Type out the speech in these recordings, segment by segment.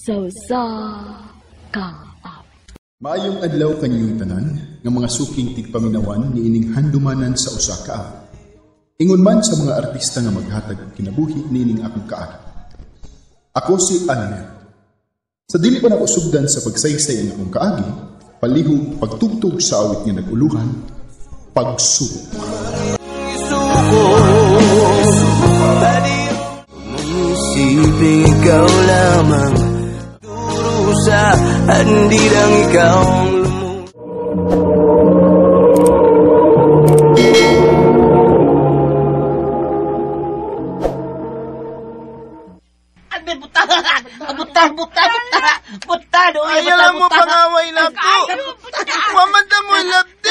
Sausa ka. Maayong adlaw kaninyong tanan nga mga suking tigpaminawan ni ining handumanan sa usa ka agi. Ingon man sa mga artista nga maghatag og kinabuhi niining akong kaagi. Ako si Almer. Sa dili pa nakusugdan sa pagsaysay ang akong kaagi, palihog pagtugtog sa awit nga naguluhan, pagsuko. Isipin ikaw lamang durusa, hindi lang ikaw ang ayaw mo pangaway na ko. Mamanda mo ilapti.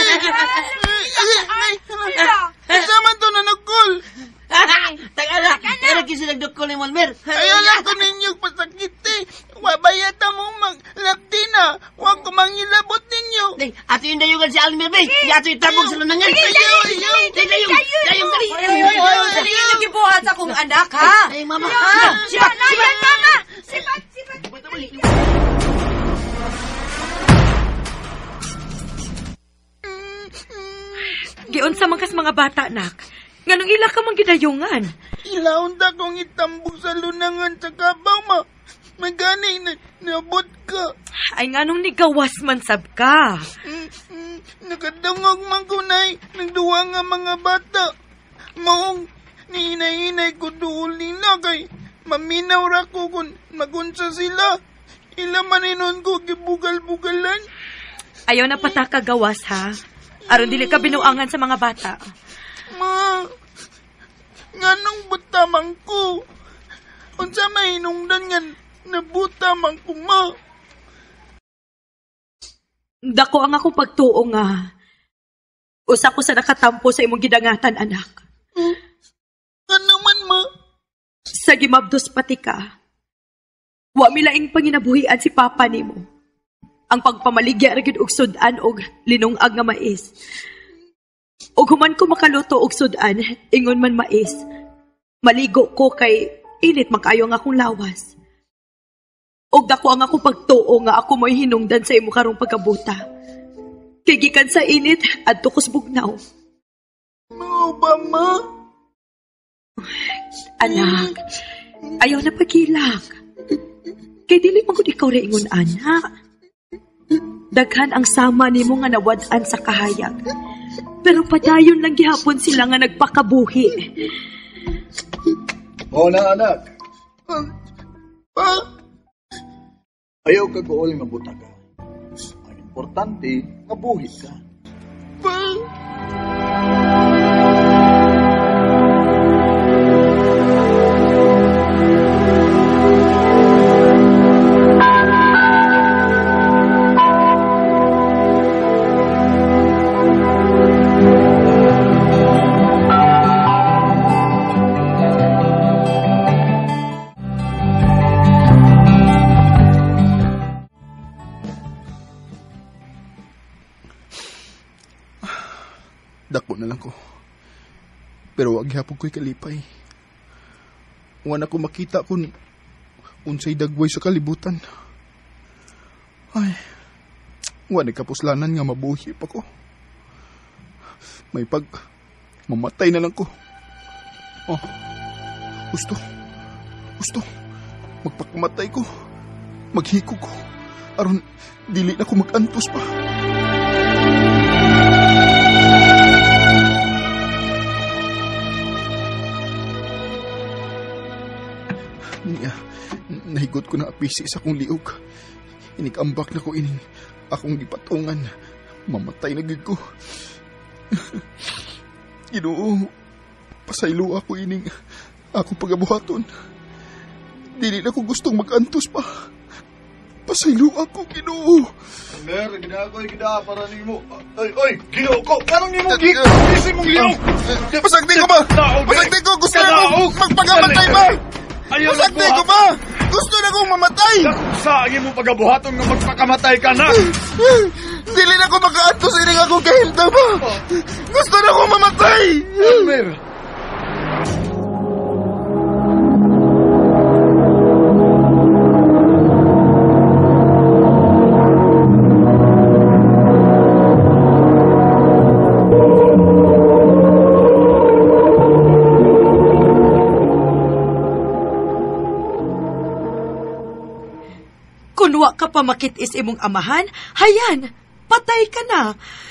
Isaman to na nagkul. Tagala, pero kasi nagdukol ni Molmer. Ayaw lang ko ninyo pasakiti. Wabayata mo maglapti na. Huwag ko mangilabot ninyo. Ato yung dayugan si Almer, be. Ato yung tabog sa lunangan. Ayaw. Dayong, dali. Dali yung gibuhat sa kong anak, ha? Ay, mama. Sibat, mama! Sibat! Gion sa mangkas mga bata, nak. Nganong ila ka mang gidayungan? Ilaon da kong itambog sa lunangan sa kabaw, ma. Magani na nabot ka. Ay nganong nigawas man sab ka. Nakadungog man kunay. Nagduwa nga mga bata. Maong niinay-inay ko doon nila kay maminaw ra ko kung magunsa sila. Ila maninon ko gibugal-bugalan. Ayaw na pata ka gawas, ha? Aron dili ka binuangan sa mga bata. Ma, nganong butamang ko? Unsa may hinungdan nga nabutamang ko, ma? Dako ang akong pagtuo nga. Usa ko sa nakatampo sa imong gidangatan, anak. Ano man, ma? Sa gimabdos pati ka, wa milaing panginabuhian si papa nimo. Ang pagpamaligya ra gyud og sudan og linungag nga mais. Og human ko makaluto og sudan, ingon man mais. Maligo ko kay init makayo nga akong lawas. Og dako ang akong pagtuo nga ako mo'y hinungdan sa imo karong pagkabuta. Kay gikan sa init adto ko sa bugnaw. Mao ba, ma? Anak, ayaw na pagilak. Kay dili man gud ikaw ra ingon ana. Daghan ang sama nimo nga nawad-an sa kahayag. Pero padayon lang gihapon sila nga nagpakabuhi. Oo na, anak. Pa? Ayaw ka gool nga buta ka. Ang importante, mabuhi ka. Pa? Dako na lang ko. Pero wag hapon ko'y kalipay. Wala ko makita kung unsay dagway sa kalibutan. Ay, wala kapuslanan nga mabuhi pa ko. May mamatay na lang ko. Oh, gusto. Magpakamatay ko. Maghiko ko. Aron, dili na ko magantos pa. Nahigot ko na apisi sa akong liog. Inikambak na ko ining akong gipatungan. Mamatay na gid ko. Ginoo, pasaylo ako ining akong pagabuhaton. Dili na ko gustong magantos pa. Pasaylo ako, Ginoo. Mer, ginagoy gida para nimo. Ay, Ginoo ko. Kanang nimo gig? Isi mong liog. Pasagdi ko ba? Pasagdi ko. Gusto na ko magpagamatay ba? Pasagdi ko ba? Gusto na kong mamatay! Saagi mo pagabuhaton nga magpakamatay ka na! Dili na ko makaantos ining akong kahilda ba? Gusto na kong mamatay! Elmer! wa ka pa makitis imong amahan, hayan, patay ka na.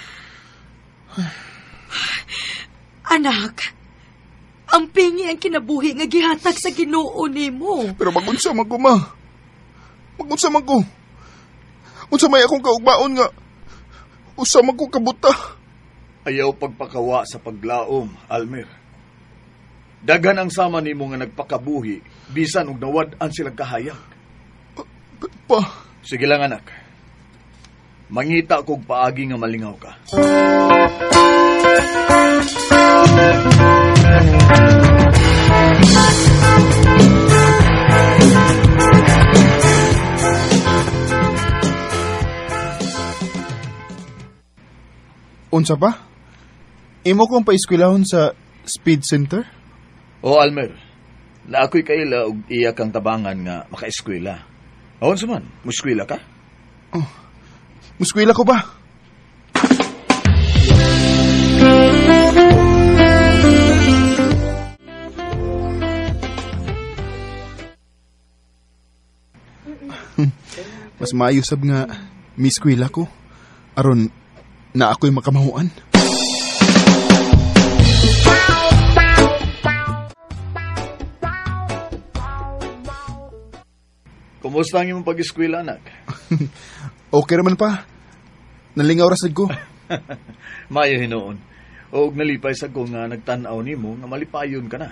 Anak, ang pingi ang kinabuhi nga gihatag sa Ginoo nimo. Pero magunsa man ko, ma. Magunsa man ko. Unsa may akong kaugbaon nga usa man ko kabuta. Ayaw pagpakawa sa paglaom, Almer. Dagan ang sama nimo nga nagpakabuhi, bisan og nawad-an silang kahayag. Pa. Sige lang, anak. Mangita kog paagi nga malingaw ka. Unsa pa? Imo kong paiskwelahon sa Speed Center? O, Almer, na ako'y kaila og iya kang tabangan nga makaeskwela. Awan sa man, muskwela ka? Oh, muskwela ko ba? Mas maayosab nga miskwela ko. Aron na ako'y makamahuan. Kumusta ang imong pag-eskwela, anak? Okay naman pa. Nalingaw rasad ko. Mayo hinoon. O nalipay sa ko nga nagtanaw nimo nga malipayon ka na.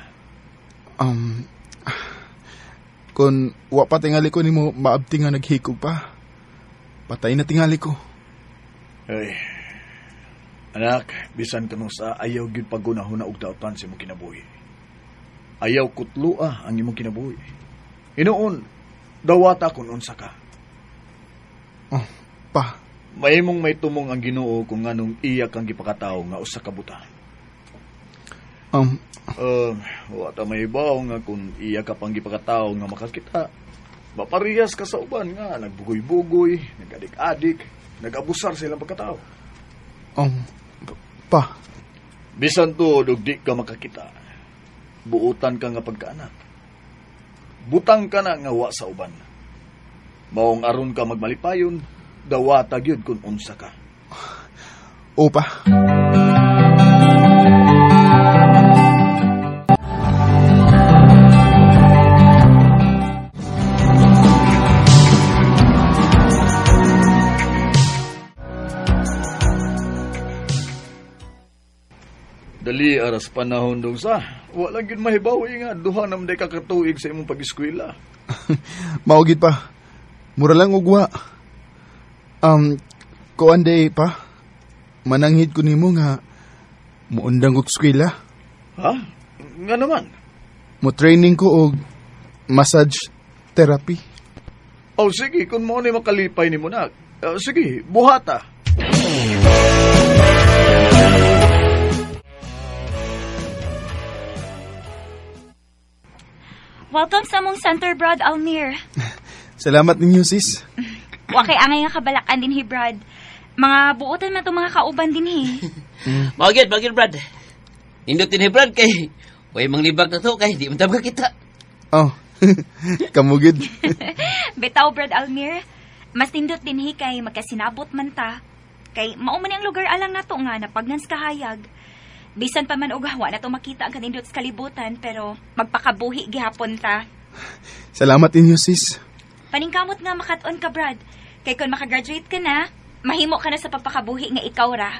Kung wa pa tingali ko nimo maabti nga naghikog pa. Patay na tingali ko. Ay, anak, bisan kanong sa ayaw gyud pagunahon na og daotan sa imong kinabuhi. Ayaw kutlua ang imong kinabuhi. Hinoon, dawata kung unsa ka. Oh, pa. Mahimong may tumong ang Ginoo kung anong iya kang gipakataw nga usa ka buta. Wata may baw nga kung iya ka pang gipakataw nga makakita. Maparihas ka sa uban nga nagbugoy-bugoy, nagadik-adik, nagabusar sa ilang pagkatao. Pa. Bisan to di ka makakita. Buutan ka nga pagkaanak. Butang ka na nga wa sa uban. Maong aron ka magmalipayon, dawata gyud kung unsa ka. O pa. Dali aras panahon dong sa. Wala gyud mahibawi nga duha na manday kakatuig sa imong pag-eskwela. Maugid pa. Mura lang ugwa. Kuan day pa. Mananghid ko nimo nga muundang og eskwela. Ha? Nga naman. Mo training ko og massage therapy. Oh, sige, kung mo ni makalipay ni mo na. Sige, buhata. Welcome sa mong center, Brad Almir. Salamat ninyo, sis. Wakay angay nga kabalakan din, Brad. Mga buotan man itong mga kauban din, Bagid, Brad. Indot din, Brad, kay way manglibag na to, kay di man tayo kita. Oh, kamugid. Bitaw, Brad Almir. Mas nindot din, kay magkasinabot man ta. Kay mauman ang lugar alang na to nga, napagnans kahayag. Bisan pa man ugawa na to makita ang kanindot sa kalibutan, pero magpakabuhi gihapon ta. Salamat ninyo, sis. Paningkamot nga makaton ka, Brad. Kay kung makagraduate ka na, mahimo ka na sa papakabuhi nga ikaw ra.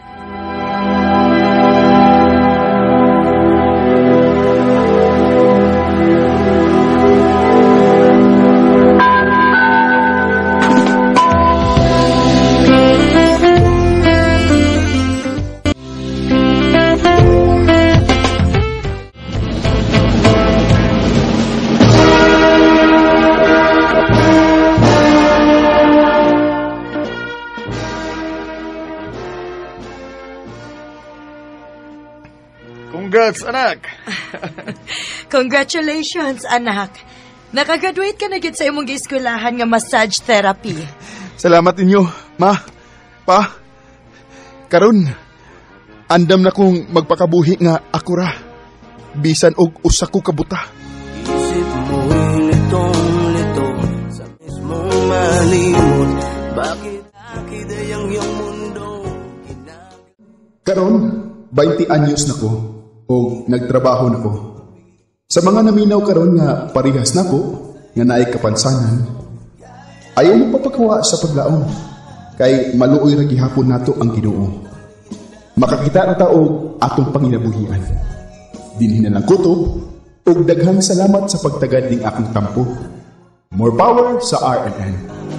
Congrats, anak! Congratulations, anak. Nakagraduate ka na gid sa imong gieskulahan nga massage therapy. Salamat ninyo, ma, pa. Karon, andam na kong magpakabuhi nga ako ra. Bisan og usa ko kabuta. Isip mo'y litong-lito sa mismong kalimot. Bakit akidayang iyong mundo? Karon, 20 anyos na ko o nagtrabaho na ko. Sa mga naminaw karon nga parihas na ko, nga naay kapansanan, ayaw mo papakawa sa paglaom, kay maluoy ra gihapon nato ang Ginoo. Makakita na tao atong panginabuhian. Dinhin na lang kutob, ug daghang salamat sa pagtagad ning akong tampo. More power sa RNN.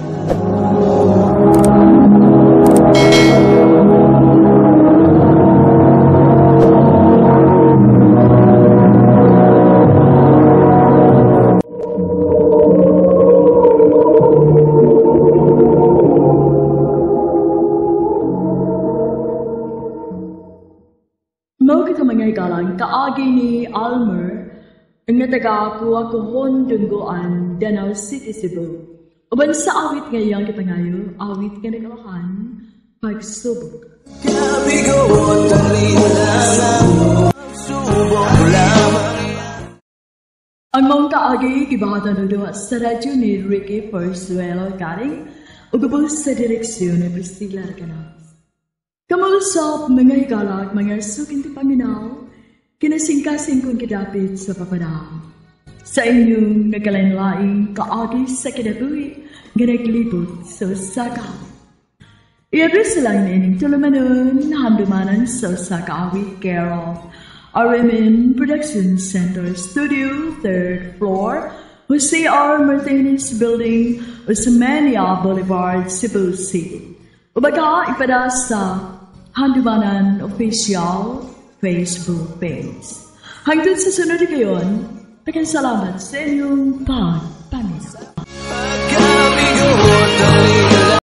Galang kaagi ni Almer nga taga Kuwakuhon Dunggoan, Danau City, Cebu. Uban sa awit ngayong kitangayo, awit nga nagalakan, pagsubok. Kabigo lang subok lamang. Ang mong kaagi kibahatan ng duwa sa radyo ni Ricky Persuelo Garing o gabos sa direksyon ni Priscilla Arcanas. Kamulusap mga higalak, mga suking tipaminaw, kinasingkasing kong kidapit sa papanaw. Sa inyong nagkalain-laing kaagi sa kinabuhi, ganaglibot sa sakaw. I-address lang na ining tulumanon, handumanan sa sakawit care of RMN Production Center Studio, 3rd floor, Jose R. Martinez Building, Osmeña Boulevard, Cebu City. Ubaga ipada sa Handumanan Official Facebook page. Hanggang sa sunod kayon, salamat sa inyong pag